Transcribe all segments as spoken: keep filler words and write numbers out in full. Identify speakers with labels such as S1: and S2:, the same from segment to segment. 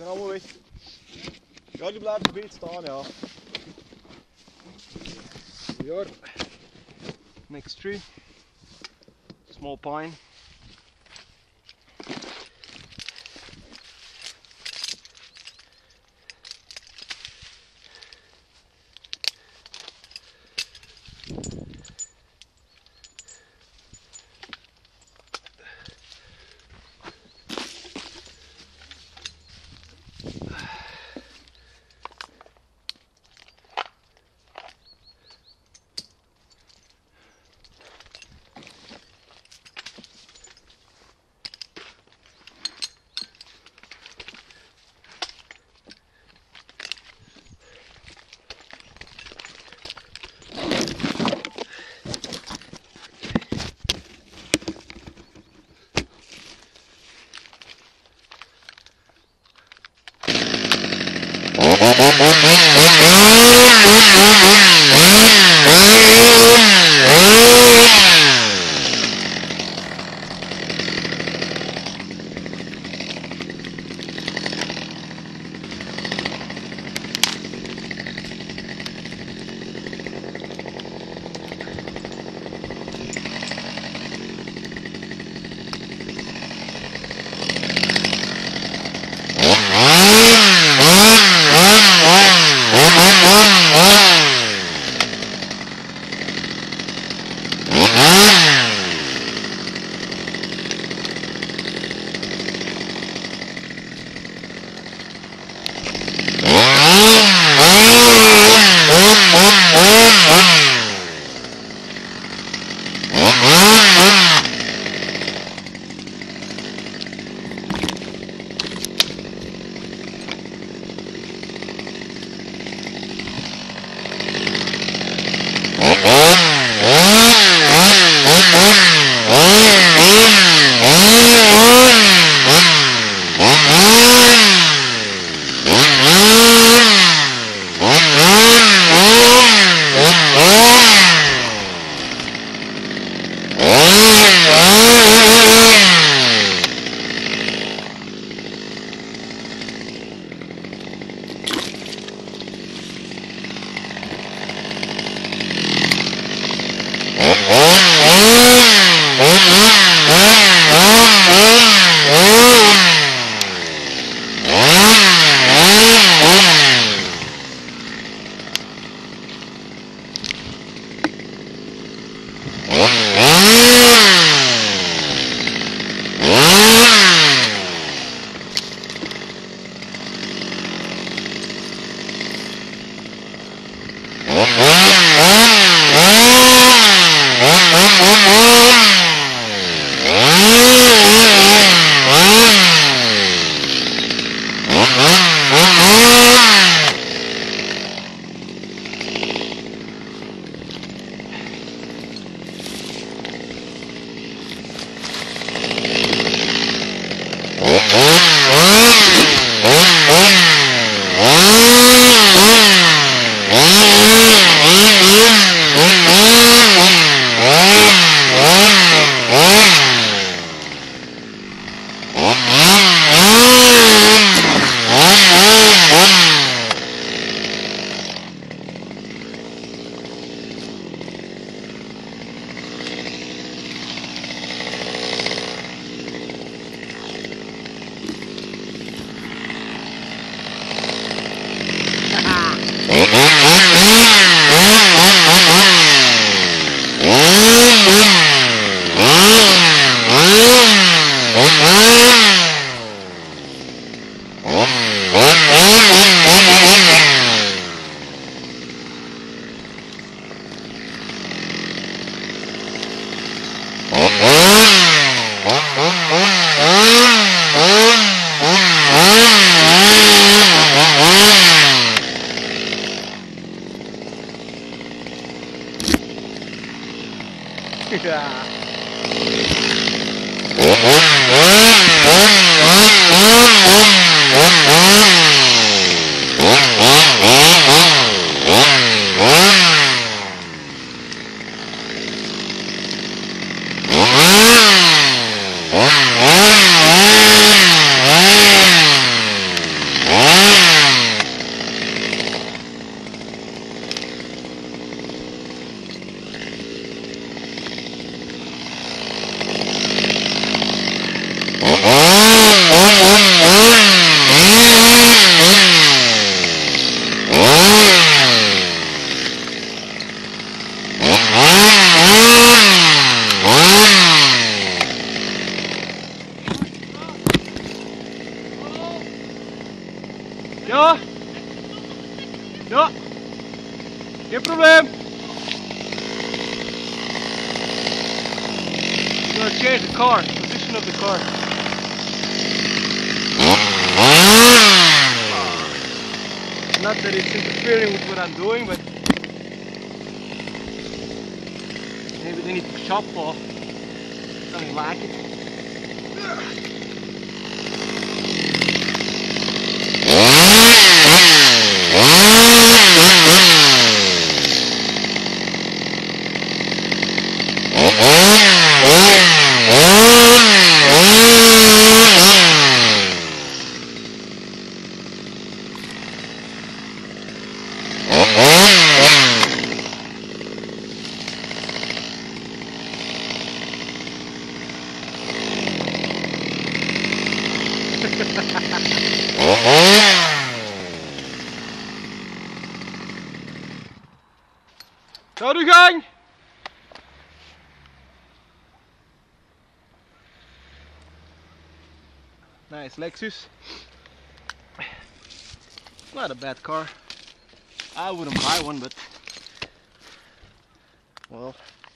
S1: zijn allemaal weg. Ja, die blijven een beetje staan, ja. Hier. Next tree. Small pine. Ja? Ja? Geen probleem. I'm gonna change the car, position of the car. Not that it's interfering with what I'm doing, but maybe they need to shop or something like it. Ga de gang! Nice Lexus. Not a bad car. I wouldn't buy one, but well.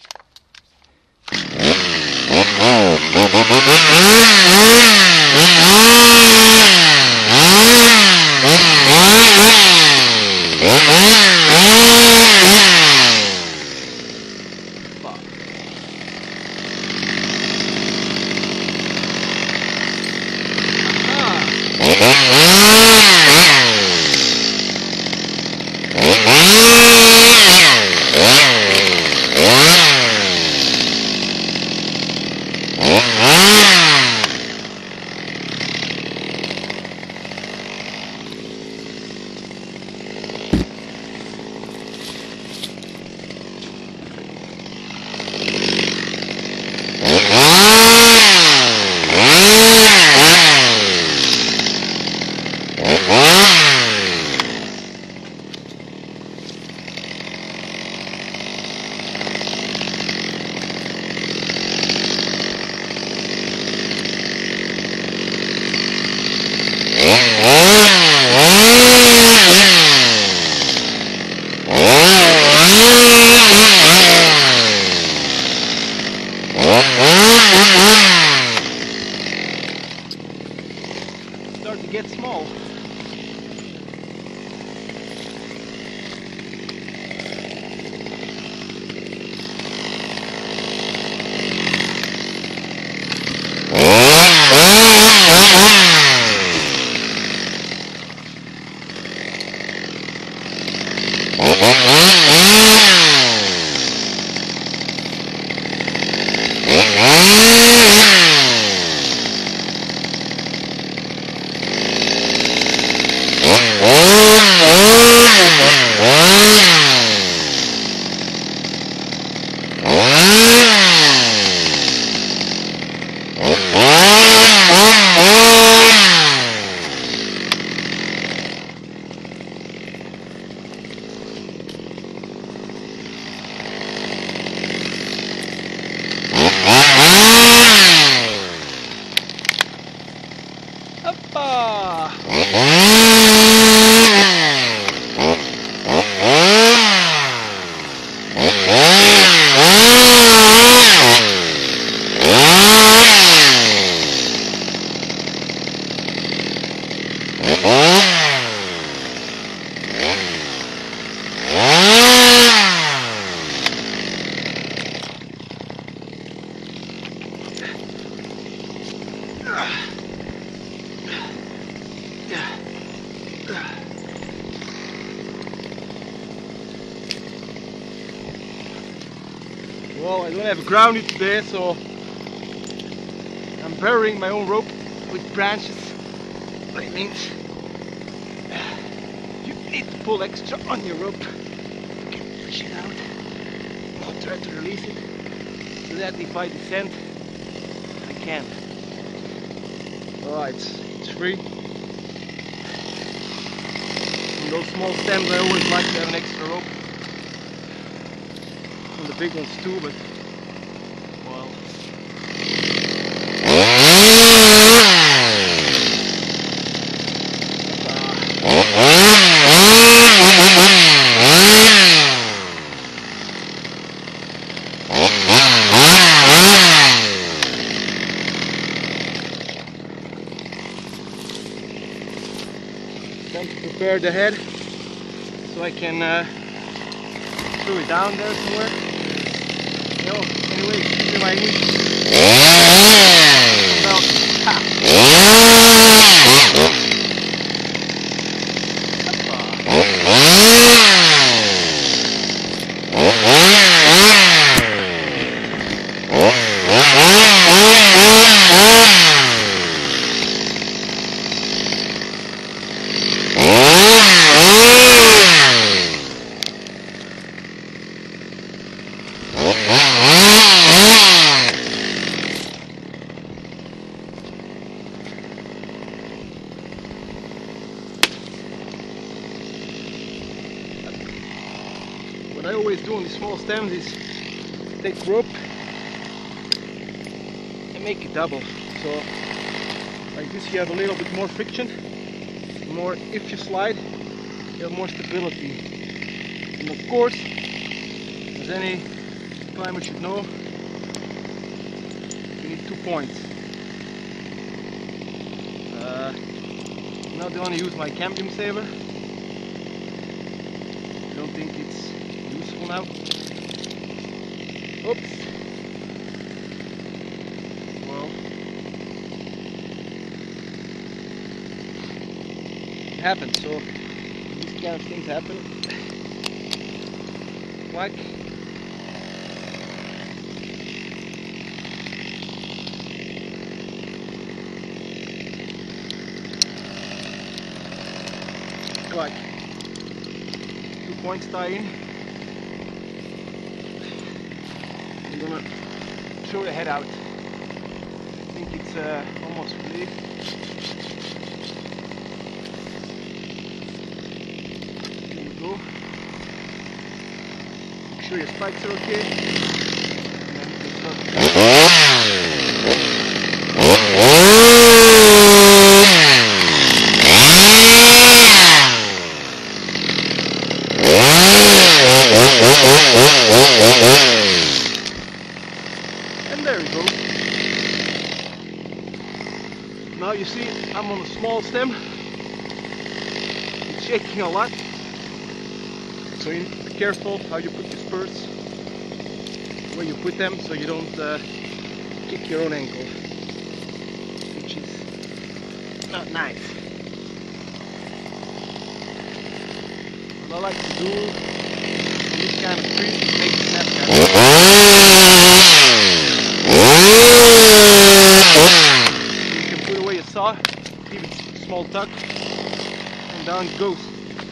S1: Start to get small. Well, I don't have a grounded today, so I'm burying my own rope with branches. That means you need to pull extra on your rope to get the shit out. I'll try to release it so that if I descend, I can. Alright, it's free. And those small stems, I always like to have an extra rope. And the big ones too, but well. Uh, Time to prepare the head so I can uh, screw it down there somewhere. You know, anyway, see my knee. Down. Ha. What I always do on these small stems is take rope and make it double. So like this you have a little bit more friction, more if you slide you have more stability. And of course, as any climber should know, you need two points. Uh, now they only use my cambium saver. I don't think it's useful now. Oops. Well, it happens. So these kind of things happen. Whack. Whack. Two points tie in. I'm gonna throw the head out. I think it's uh, almost ready. Here we go. Make sure your spikes are okay. And then you can start. And there we go. Now you see I'm on a small stem. It's shaking a lot. So you need to be careful how you put your spurs, where you put them, so you don't uh, kick your own ankle, which is not nice. What I like to do on this kind of tree is make a snap cut. You can put away a saw, give it a small tuck, and down it goes.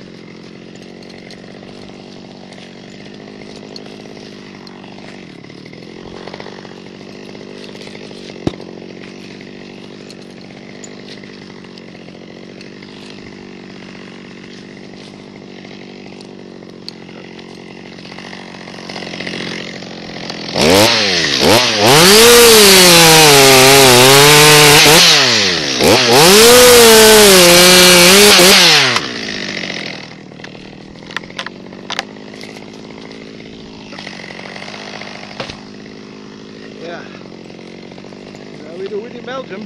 S1: Yeah, now we do it in Belgium.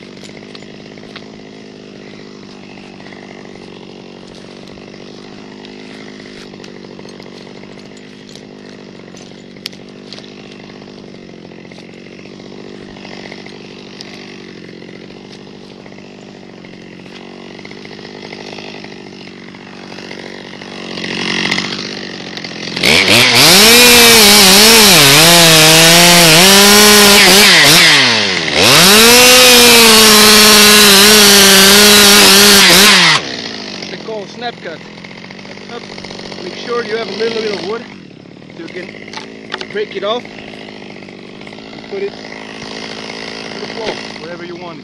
S1: Snap cut. Up. Make sure you have a little bit of wood so you can break it off and put it to the floor, wherever you want it.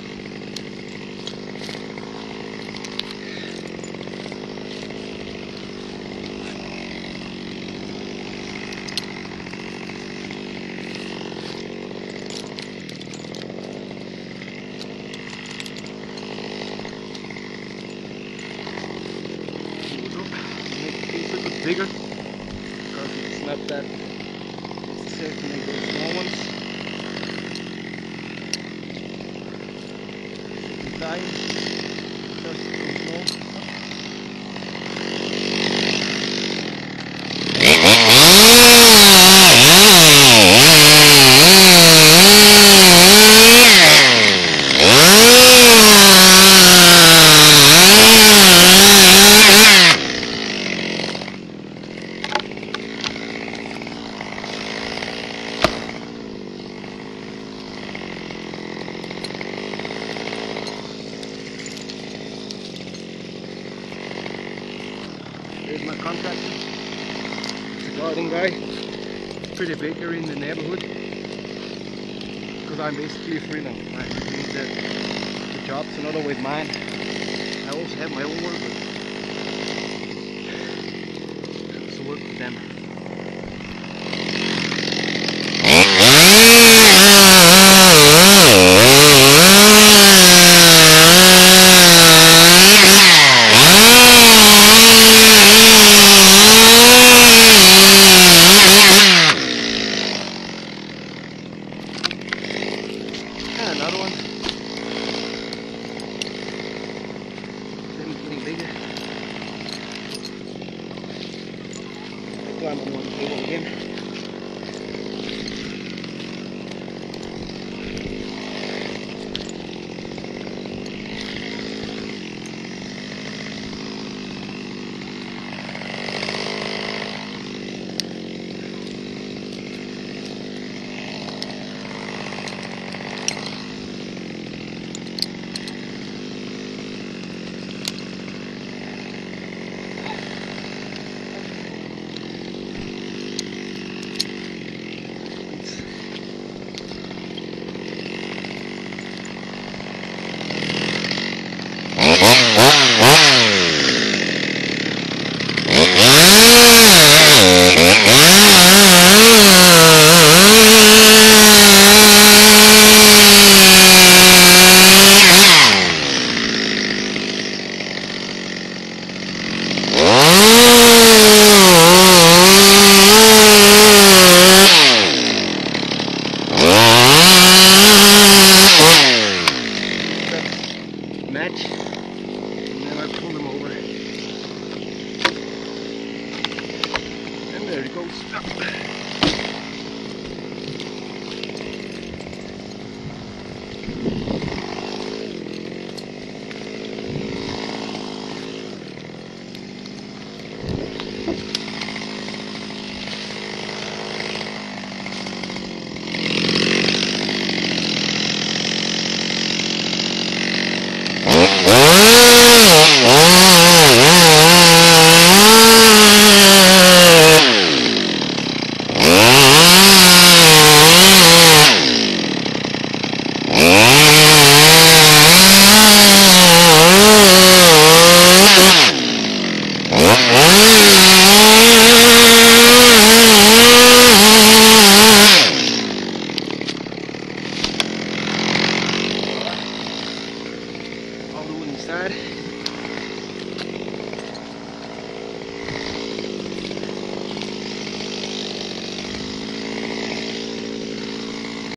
S1: Bigger because it's not that necessary to make those small ones. Second time, just too small. contractor. He's a garden guy, pretty big here in the neighborhood. Because I'm basically free now. I need the, the job's not always mine. I also have my own work, but I also work with them. Another one. Then getting bigger. Climb on one table again. Match, and then I pull them over, and there it goes.